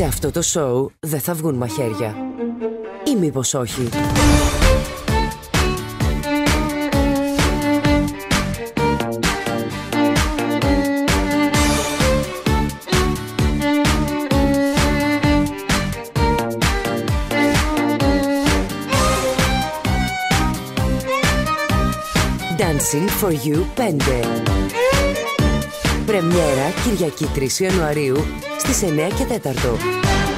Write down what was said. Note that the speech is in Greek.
Σε αυτό το σοου δεν θα βγουν μαχαίρια. Ή μήπως όχι? Dancing for You 5. Πρεμιέρα Κυριακή 3 Ιανουαρίου στις 9 και 4.